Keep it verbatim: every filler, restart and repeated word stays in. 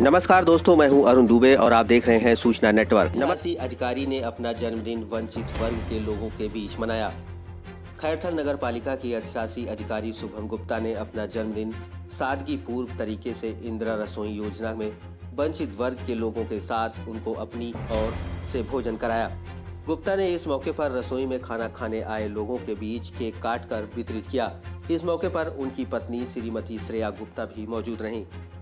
नमस्कार दोस्तों, मैं हूं अरुण दुबे और आप देख रहे हैं सूचना नेटवर्क। निवासी अधिकारी ने अपना जन्मदिन वंचित वर्ग के लोगों के बीच मनाया। खैरथल नगर पालिका की अधिशासी अधिकारी शुभम गुप्ता ने अपना जन्मदिन सादगी पूर्व तरीके से इंदिरा रसोई योजना में वंचित वर्ग के लोगों के साथ उनको अपनी ओर से भोजन कराया। गुप्ता ने इस मौके पर रसोई में खाना खाने आए लोगों के बीच केक काटकर वितरित किया। इस मौके पर उनकी पत्नी श्रीमती श्रेया गुप्ता भी मौजूद रहीं।